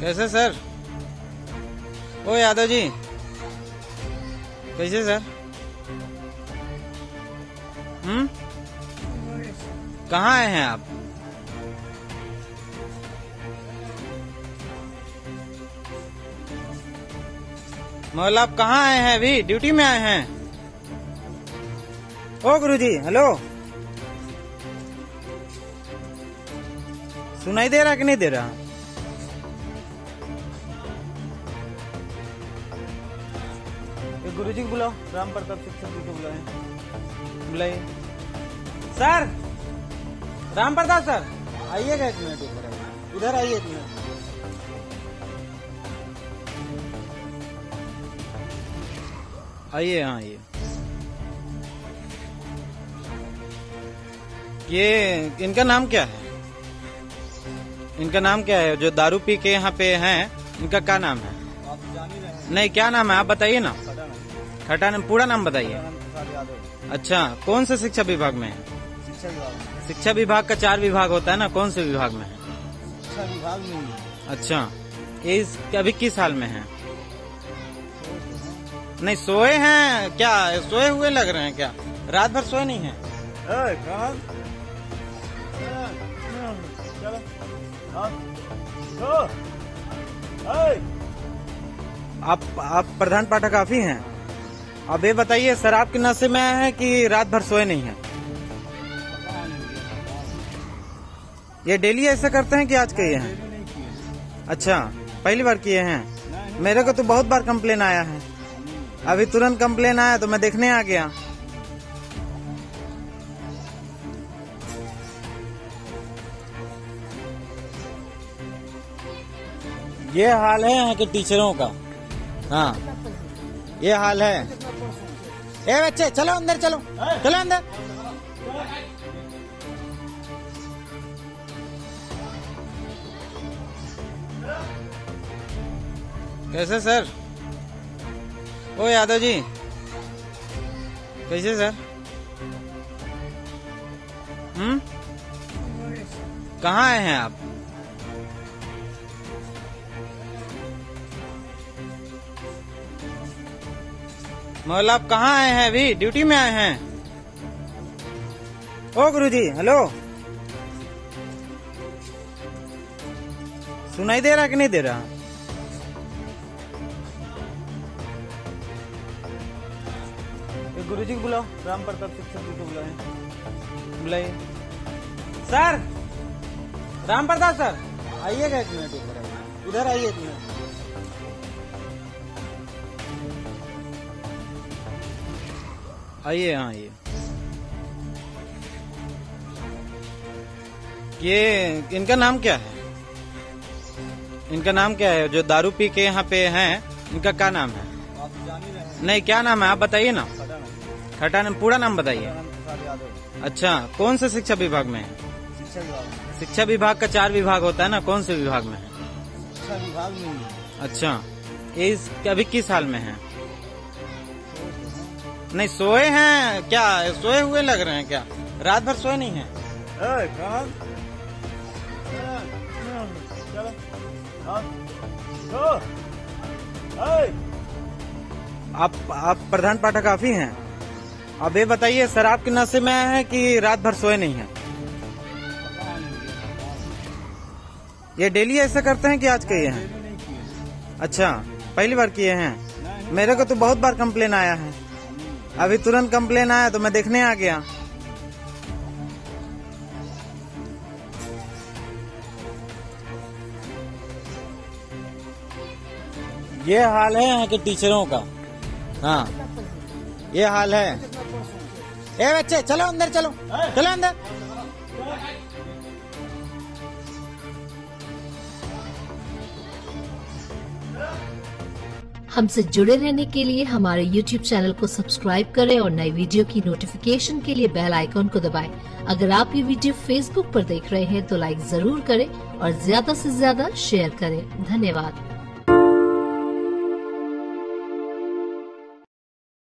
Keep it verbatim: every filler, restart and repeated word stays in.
कैसे सर? ओ यादव जी, कैसे सर? हम्म कहाँ आए हैं आप? मौला आप कहाँ आए हैं? अभी ड्यूटी में आए हैं? ओ गुरुजी, हेलो, सुनाई दे रहा कि नहीं दे रहा? गुरुजी को बुलाओ, राम प्रताप शिक्षक जी को बुलाए बुलाइए। सर, राम प्रताप सर, आइएगा एक मिनट, इधर इधर आइए एक मिनट। आइए, हाँ आइए। ये इनका नाम क्या है? इनका नाम क्या है जो दारू पी के यहाँ पे हैं? इनका क्या नाम है? आप जान ही रहे हैं। नहीं, क्या नाम है आप बताइए ना। खटा नाम, पूरा नाम बताइए। अच्छा, कौन से शिक्षा विभाग में है? शिक्षा विभाग। शिक्षा विभाग का चार विभाग होता है ना, कौन से विभाग में है? शिक्षा विभाग में ही है। अच्छा, ये इस अभी किस साल में है? नहीं, सोए हैं क्या? सोए हुए लग रहे हैं क्या? रात भर सोए नहीं है? आप आप प्रधान पाठक आप ही हैं? अब ये बताइए, शराब के नशे में आए हैं कि रात भर सोए नहीं है? ये डेली ऐसा करते हैं कि आज किए हैं? अच्छा, पहली बार किए हैं? मेरे को तो बहुत बार कंप्लेन आया है। अभी तुरंत कंप्लेन आया तो मैं देखने आ गया। ये हाल है यहाँ के टीचरों का। हाँ, ये हाल है। ए बच्चे, चलो अंदर, चलो चलो अंदर। कैसे सर? ओ यादव जी, कैसे सर? हम्म कहाँ आए हैं आप? मौला आप कहाँ आए हैं? अभी ड्यूटी में आए हैं? ओ गुरुजी, हेलो, सुनाई दे रहा कि नहीं दे रहा? गुरुजी को बुलाओ, राम प्रताप शिक्षक जी को बुलाए बुलाइए। सर, राम प्रताप सर, आइएगा एक मिनट, इधर इधर आइए एक मिनट। आइए, हाँ आइए। ये इनका नाम क्या है? इनका नाम क्या है जो दारू पी के यहाँ पे हैं? इनका क्या नाम है? आप जान ही रहे हैं। नहीं, क्या नाम है आप बताइए ना। खटा नाम, पूरा नाम बताइए। अच्छा, कौन से शिक्षा विभाग में है? शिक्षा विभाग। शिक्षा विभाग का चार विभाग होता है ना, कौन से विभाग में है? शिक्षा विभाग में ही है। अच्छा, ये इस अभी किस साल में है? नहीं, सोए हैं क्या? सोए हुए लग रहे हैं क्या? रात भर सोए नहीं है? आप आप प्रधान पाठक आप ही हैं? अब ये बताइए, शराब के नशे में आए हैं कि रात भर सोए नहीं है? ये डेली ऐसा करते हैं कि आज किए हैं? अच्छा, पहली बार किए हैं? मेरे को तो बहुत बार कंप्लेन आया है। अभी तुरंत कंप्लेन आया तो मैं देखने आ गया। ये हाल है यहाँ के टीचरों का। हाँ, ये हाल है। ए बच्चे, चलो अंदर, चलो चलो अंदर। हमसे जुड़े रहने के लिए हमारे यूट्यूब चैनल को सब्सक्राइब करें और नई वीडियो की नोटिफिकेशन के लिए बेल आइकॉन को दबाएं। अगर आप ये वीडियो फेसबुक पर देख रहे हैं तो लाइक जरूर करें और ज्यादा से ज्यादा शेयर करें। धन्यवाद।